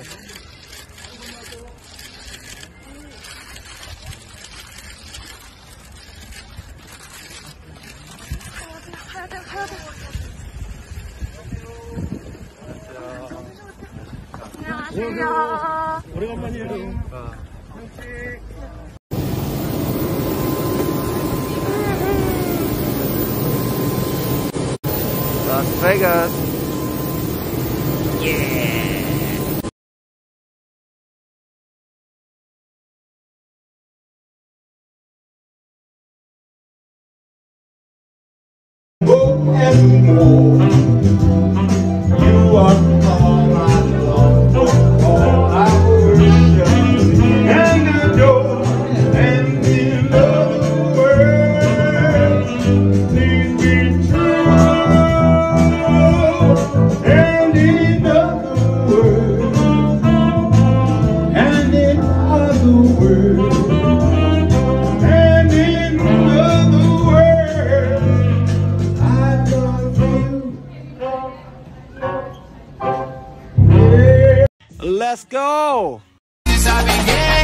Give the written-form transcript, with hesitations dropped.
안녕하세요. 오래간만이에요. 라스베가스. 예. Evermore, you are all I love, all I worship and adore, and in other words, please be true. And in other words, and in other words, and in other words, I love you. Let's go! Since I began.